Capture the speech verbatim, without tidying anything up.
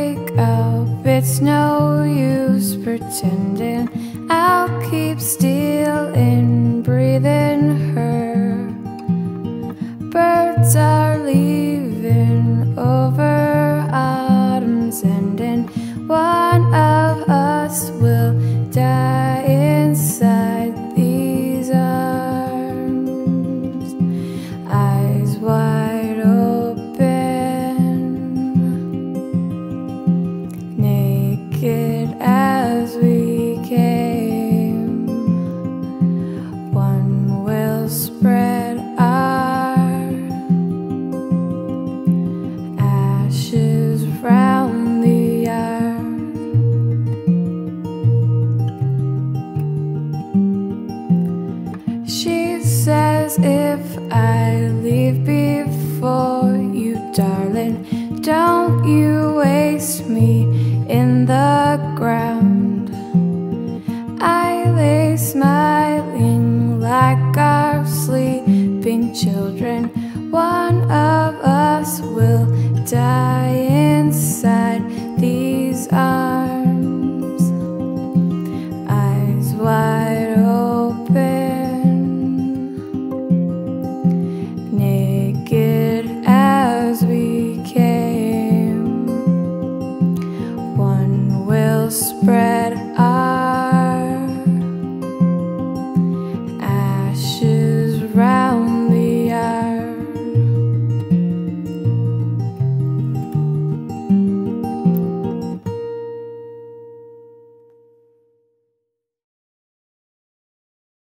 wake up, it's no use pretending. I'll keep stealing, breathing her. Birds are leaving over autumn's ending. One of us will die inside these arms, eyes wide open, naked as we came. One will spread our ashes round the yard. She says if I leave before you, darling, don't you waste me in the ground. I lay smiling like our sleeping children. One of us will die inside these arms.